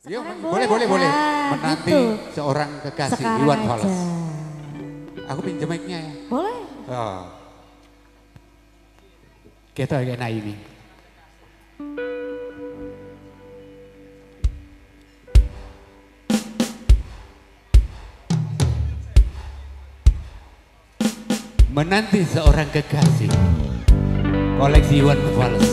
Iya, Sekarang boleh. Ah, Menanti gitu. seorang kekasih Sekarang Iwan aja. Fals. Aku pinjam mic-nya ya. Boleh. Oh. Kita kayak ini. Menanti seorang kekasih. Koleksi Iwan Fals.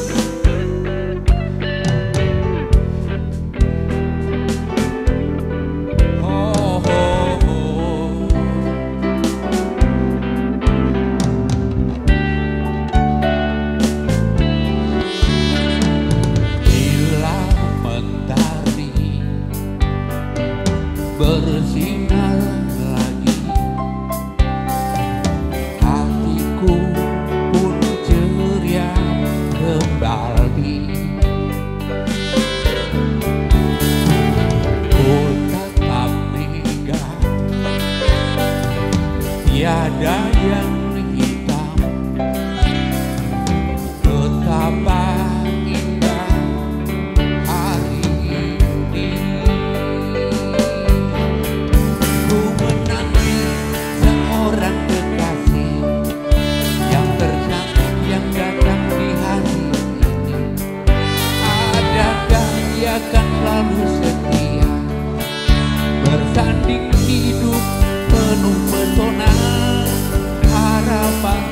Bersinar lagi, hatiku pun ceria kembali. Ku tatap mega, tiada yang hitam. Betapa indah hari ini. Seorang kekasih yang tercantik yang datang di hari ini. Adakah dia akan selalu setia bersanding hidup penuh pesona harapan?